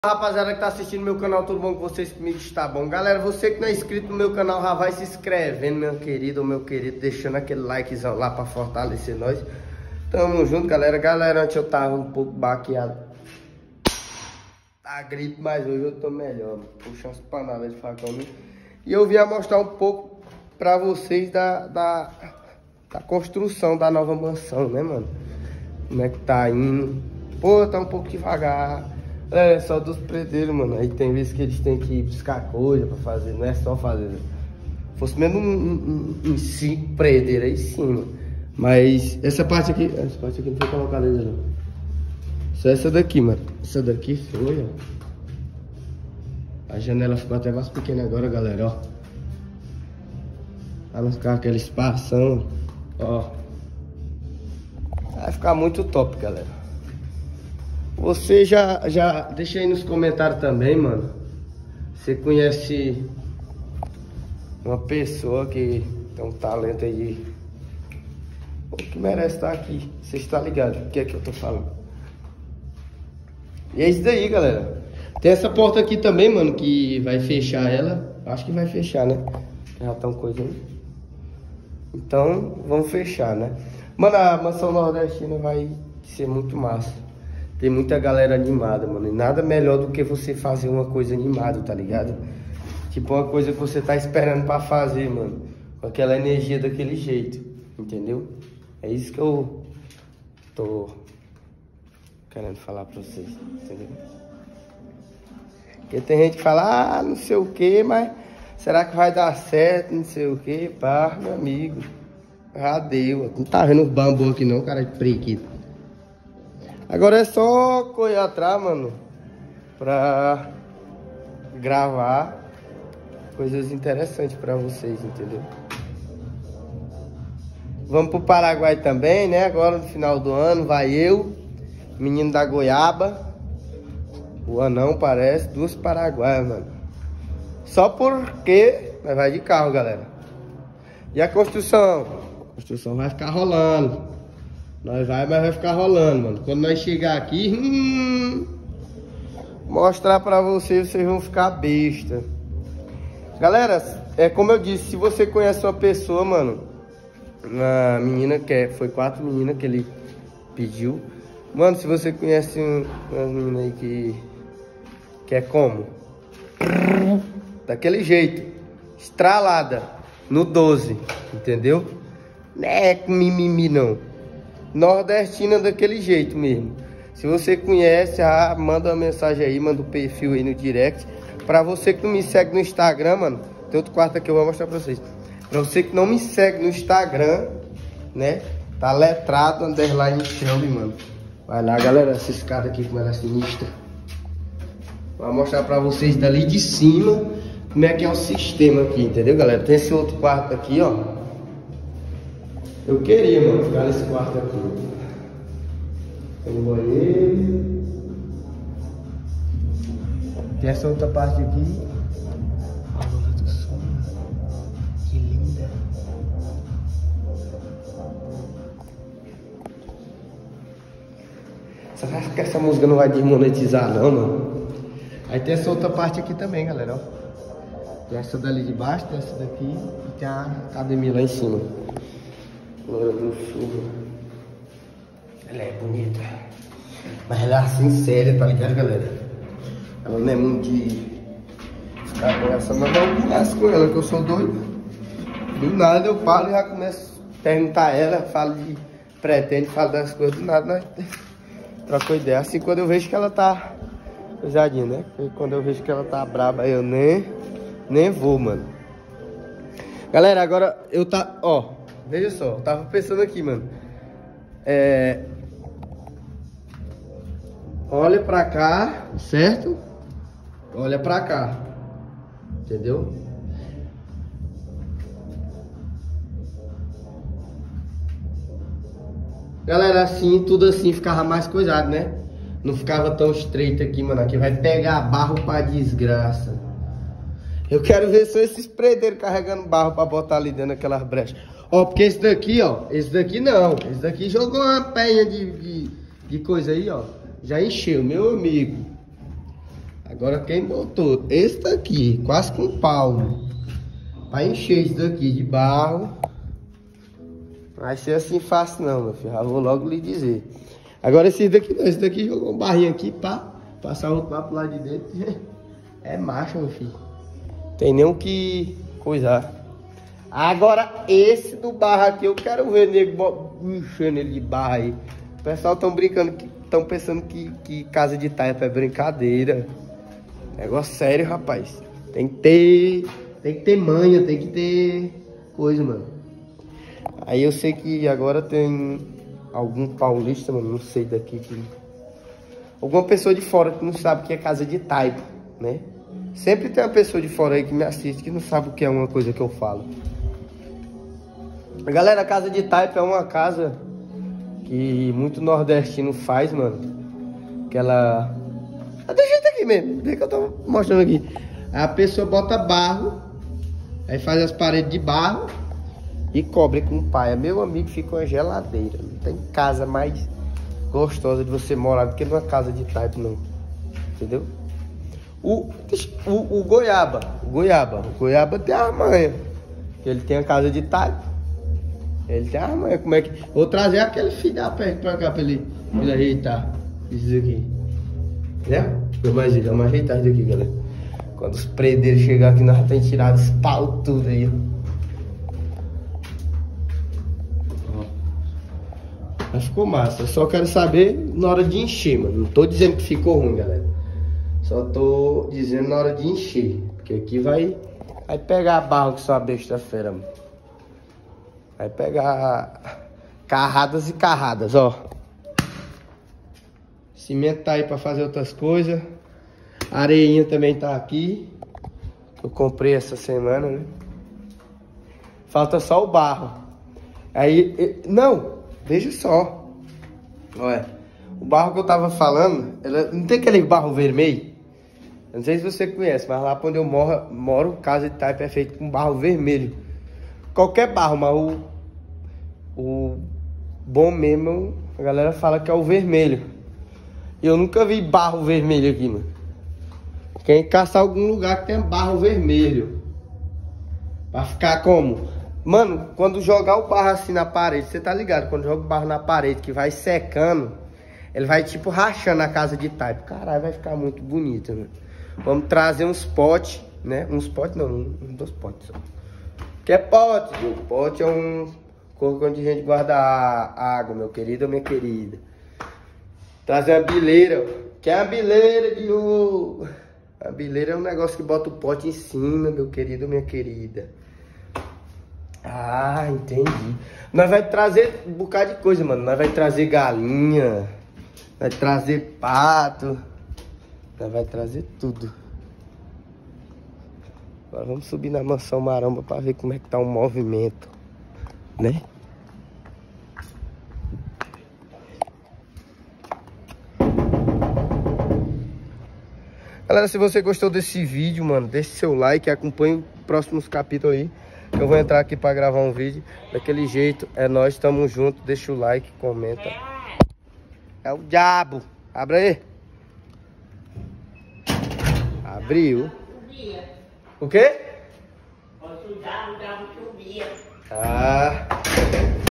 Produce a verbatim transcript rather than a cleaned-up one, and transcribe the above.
Rapaziada que tá assistindo meu canal, tudo bom com vocês? Comigo está bom. Galera, você que não é inscrito no meu canal, já vai se inscrevendo, meu querido ou meu querido, deixando aquele likezão lá pra fortalecer nós. Tamo junto, galera. Galera, antes eu tava um pouco baqueado a gripe, mas hoje eu tô melhor, mano. Puxa umas panadas de facão. E eu vim mostrar um pouco pra vocês da, da, da construção da nova mansão, né, mano? Como é que tá indo. Pô, tá um pouco devagar. É só dos predeiros, mano. Aí tem vezes que eles têm que ir buscar coisa pra fazer, não é só fazer. Né? Fosse mesmo um, um, um cinco predeiros aí sim, mano. Mas essa parte aqui, essa parte aqui não foi colocada ainda não. Só essa daqui, mano. Essa daqui foi, ó. A janela ficou até mais pequena agora, galera, ó. Pra não ficar aquele espação, ó. Vai ficar muito top, galera. Você já, já deixa aí nos comentários também, mano. Você conhece uma pessoa que tem um talento aí que merece estar aqui. Você está ligado o que é que eu tô falando? E é isso daí, galera. Tem essa porta aqui também, mano, que vai fechar ela. Acho que vai fechar, né? Já tá uma coisa aí. Então, vamos fechar, né? Mano, a mansão nordestina vai ser muito massa. Tem muita galera animada, mano. E nada melhor do que você fazer uma coisa animada, tá ligado? Tipo uma coisa que você tá esperando pra fazer, mano. Com aquela energia daquele jeito, entendeu? É isso que eu tô querendo falar pra vocês, entendeu? Porque tem gente que fala, ah, não sei o que, mas será que vai dar certo, não sei o que, pá, meu amigo. Já deu. Não tá vendo os bambu aqui não, cara de preguiça. Agora é só correr atrás, mano, pra gravar coisas interessantes pra vocês, entendeu? Vamos pro Paraguai também, né? Agora no final do ano vai eu, menino da goiaba, o anão parece, duas paraguaias, mano. Só porque nós vai de carro, galera. E a construção? A construção vai ficar rolando. Nós vai, mas vai ficar rolando, mano. Quando nós chegar aqui, hum, mostrar pra vocês, vocês vão ficar besta. Galera, é como eu disse, se você conhece uma pessoa, mano, uma menina que é, foi quatro meninas que ele pediu. Mano, se você conhece um, uma menina aí que, que é como? Daquele jeito, estralada, no doze, entendeu? Não é com mimimi, não. Nordestina daquele jeito mesmo. Se você conhece, ah, manda uma mensagem aí, manda o um perfil aí no direct. Pra você que não me segue no Instagram, mano, tem outro quarto aqui que eu vou mostrar pra vocês. Pra você que não me segue no Instagram, né, tá letrado, underline Shelby, mano. Vai lá, galera, essa escada aqui como ela é sinistra. Vou mostrar pra vocês dali de cima como é que é o sistema aqui, entendeu, galera? Tem esse outro quarto aqui, ó. Eu queria, mano, ficar nesse quarto aqui. Tem um banheiro. Tem essa outra parte aqui. A lua do sol. Que linda. Será que essa música não vai desmonetizar, não, mano? Aí tem essa outra parte aqui também, galera, ó. Tem essa dali de baixo, tem essa daqui e tem a academia lá em cima. Glória do Sul. Ela é bonita. Mas ela é assim séria, tá ligado, galera? Ela não é muito de ficar com essa, mas eu começo com ela, que eu sou doido. Do nada eu falo e já começo a perguntar ela, falo de pretende, falo das coisas, do nada nós trocamos ideia. Assim quando eu vejo que ela tá coisadinha, né? Porque quando eu vejo que ela tá braba, eu nem, nem vou, mano. Galera, agora eu tá, ó. Veja só, eu tava pensando aqui, mano. É... Olha pra cá, certo? Olha pra cá. Entendeu? Galera, assim, tudo assim ficava mais coisado, né? Não ficava tão estreito aqui, mano. Aqui vai pegar barro pra desgraça. Eu quero ver só esses predeiros carregando barro pra botar ali dentro daquelas brechas. Ó, porque esse daqui, ó, esse daqui não. Esse daqui jogou uma penha de, de, de coisa aí, ó. Já encheu, meu amigo. Agora quem botou esse daqui, quase com um palmo, pra encher isso daqui de barro, vai ser assim fácil não, meu filho. Já vou logo lhe dizer. Agora esse daqui não, esse daqui jogou um barrinho aqui, pá, passar outro lá pro lado de dentro. É macho, meu filho. Tem nem o que coisar. Agora esse do barro aqui, eu quero ver nego enchendo ele de barro aí. O pessoal tão brincando, tão pensando que, que casa de taipa é brincadeira. Negócio sério, rapaz. Tem que ter, tem que ter manha, tem que ter coisa, mano. Aí eu sei que agora tem algum paulista, mano, não sei daqui, que... alguma pessoa de fora que não sabe o que é casa de taipa, né? Sempre tem uma pessoa de fora aí que me assiste que não sabe o que é uma coisa que eu falo. Galera, a casa de taipa é uma casa que muito nordestino faz, mano. Que ela... Ah, deixa eu aqui mesmo, deixa que eu tô mostrando aqui. A pessoa bota barro, aí faz as paredes de barro e cobre com palha. Meu amigo, fica uma geladeira. Não tem casa mais gostosa de você morar do que numa casa de taipa, não. Entendeu? O, o, o goiaba, o goiaba, o goiaba tem a manha. Ele tem a casa de taipa. Ele tem a manha. Como é que... Vou trazer aquele filho da perto pra cá pra ele, pra ele ajeitar isso aqui. Né? Vamos ajeitar, vamos ajeitar isso aqui, galera. Quando os predeiros chegarem aqui, nós já temos tirado os pau tudo aí, ó. Mas ficou massa. Eu só quero saber na hora de encher, mano. Não tô dizendo que ficou ruim, galera. Só tô dizendo na hora de encher. Porque aqui vai, vai pegar barro que só a besta-feira, mano. Vai pegar carradas e carradas, ó. Cimento tá aí pra fazer outras coisas. A areinha também tá aqui. Eu comprei essa semana, né? Falta só o barro. Aí, não, veja só. Olha, o barro que eu tava falando, ela, não tem aquele barro vermelho? Eu não sei se você conhece, mas lá onde eu moro, moro casa de taipa é feito com barro vermelho. Qualquer barro, mas o, o bom mesmo, a galera fala que é o vermelho. E eu nunca vi barro vermelho aqui, mano. Tem que caçar algum lugar que tenha barro vermelho. Pra ficar como? Mano, quando jogar o barro assim na parede, você tá ligado? Quando joga o barro na parede, que vai secando, ele vai tipo rachando a casa de taipa. Caralho, vai ficar muito bonito, né? Vamos trazer uns potes, né? Uns potes não, uns dois potes só. Que é pote, viu? Pote é um corpo onde a gente guarda a água, meu querido ou minha querida. Trazer uma bileira, que é a bileira de ouro. A bileira é um negócio que bota o pote em cima, meu querido ou minha querida. Ah, entendi. Nós vai trazer um bocado de coisa, mano. Nós vai trazer galinha, vai trazer pato, nós vai trazer tudo. Agora vamos subir na mansão maromba pra ver como é que tá o movimento, né? Galera, se você gostou desse vídeo, mano, deixe seu like, acompanhe os próximos capítulos aí. Eu vou entrar aqui pra gravar um vídeo. Daquele jeito, é nóis, tamo junto. Deixa o like, comenta. É o diabo. Abre aí. Abriu. O quê? Ah.